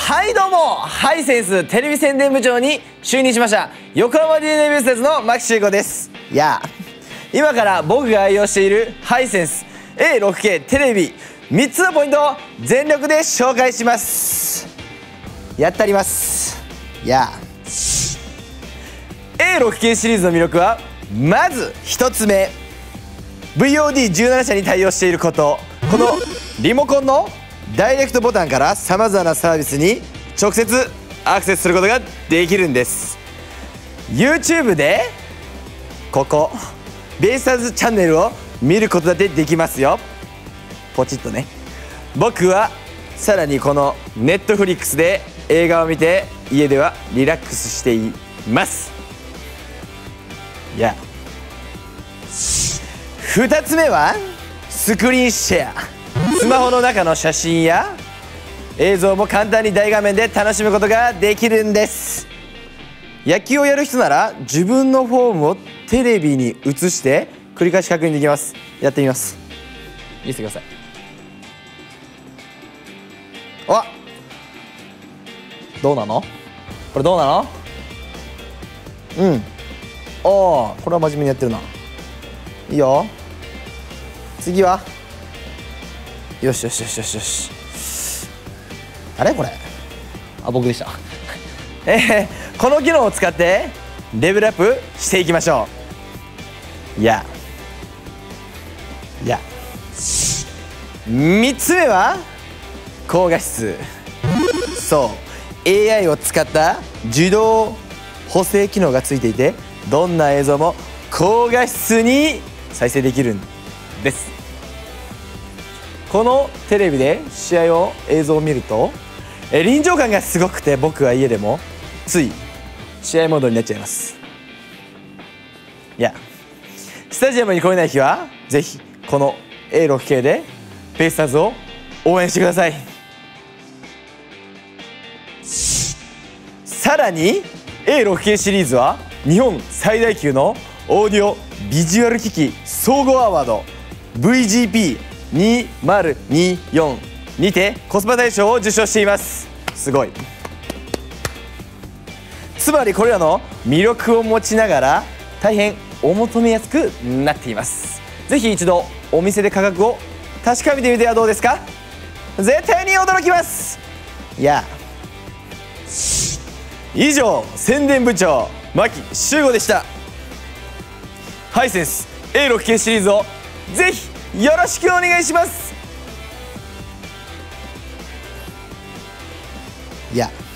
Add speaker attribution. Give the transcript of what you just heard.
Speaker 1: はいどうも、ハイセンステレビ宣伝部長に就任しました横浜 DNA ベイスターズの牧秀悟です。今から僕が愛用しているハイセンス A6K テレビ3つのポイントを全力で紹介します。やったります。A6K シリーズの魅力はまず1つ目、 VOD17 社に対応していること。このリモコンのダイレクトボタンからさまざまなサービスに直接アクセスすることができるんです。 YouTube でここベイスターズチャンネルを見ることだってできますよ。ポチッとね。僕はさらにこの Netflix で映画を見て家ではリラックスしています。2つ目はスクリーンシェア。スマホの中の写真や映像も簡単に大画面で楽しむことができるんです。野球をやる人なら自分のフォームをテレビに映して繰り返し確認できます。やってみます。見せてください。どうなのこれ、どうなの？これは真面目にやってるな。いいよ。次はよし。あれこれ僕でした。この機能を使ってレベルアップしていきましょう。3つ目は高画質。そう、 AI を使った自動補正機能がついていて、どんな映像も高画質に再生できるんです。このテレビで試合を映像を見ると臨場感がすごくて、僕は家でもつい試合モードになっちゃいます。スタジアムに来れない日はぜひこの A6K でベイスターズを応援してください。さらに A6K シリーズは日本最大級のオーディオビジュアル機器総合アワード VGP2024 にてコスパ大賞を受賞しています。すごい。つまりこれらの魅力を持ちながら大変お求めやすくなっています。ぜひ一度お店で価格を確かめてみてはどうですか。絶対に驚きます。以上、宣伝部長牧秀悟でした。ハイセンス A6K シリーズをぜひよろしくお願いします。